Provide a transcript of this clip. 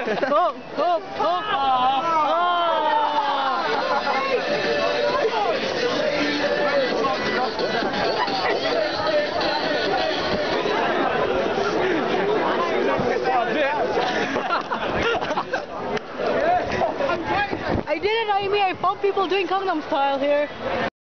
Oh, oh, oh. I did it, I mean, I found people doing Gangnam Style here.